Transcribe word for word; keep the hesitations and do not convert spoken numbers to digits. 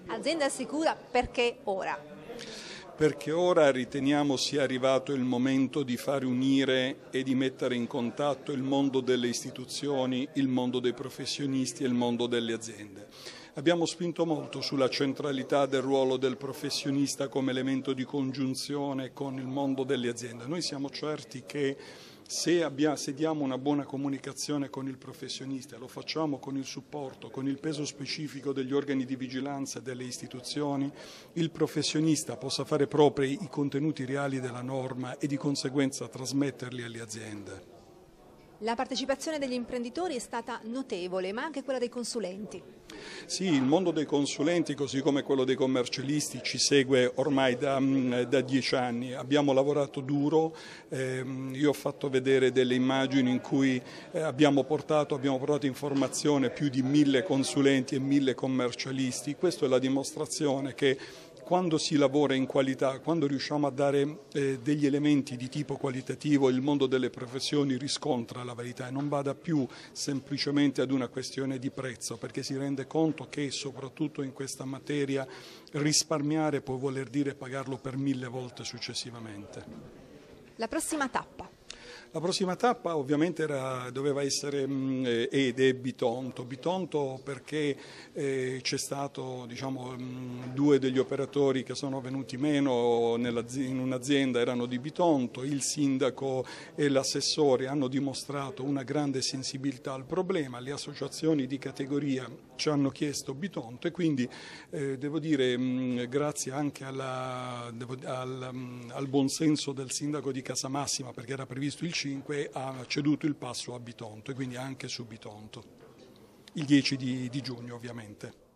Azienda sicura perché ora? Perché ora riteniamo sia arrivato il momento di far unire e di mettere in contatto il mondo delle istituzioni, il mondo dei professionisti e il mondo delle aziende. Abbiamo spinto molto sulla centralità del ruolo del professionista come elemento di congiunzione con il mondo delle aziende. Noi siamo certi che se, abbiamo, se diamo una buona comunicazione con il professionista, lo facciamo con il supporto, con il peso specifico degli organi di vigilanza e delle istituzioni, il professionista possa fare propri i contenuti reali della norma e di conseguenza trasmetterli alle aziende. La partecipazione degli imprenditori è stata notevole, ma anche quella dei consulenti. Sì, il mondo dei consulenti, così come quello dei commercialisti, ci segue ormai da, da dieci anni. Abbiamo lavorato duro, eh, io ho fatto vedere delle immagini in cui eh, abbiamo portato, abbiamo portato informazione più di mille consulenti e mille commercialisti. Questa è la dimostrazione che quando si lavora in qualità, quando riusciamo a dare eh, degli elementi di tipo qualitativo, il mondo delle professioni riscontra la verità e non vada più semplicemente ad una questione di prezzo, perché si rende conto che soprattutto in questa materia risparmiare può voler dire pagarlo per mille volte successivamente. La prossima tappa? La prossima tappa ovviamente era, doveva essere mh, ed è Bitonto. Bitonto perché eh, c'è stato, diciamo, mh, due degli operatori che sono venuti meno in un'azienda erano di Bitonto, il sindaco e l'assessore hanno dimostrato una grande sensibilità al problema, le associazioni di categoria ci hanno chiesto Bitonto e quindi eh, devo dire mh, grazie anche alla, devo, al, mh, al buonsenso del sindaco di Casamassima, perché era previsto il cinque, ha ceduto il passo a Bitonto e quindi anche su Bitonto, il dieci di, di giugno ovviamente.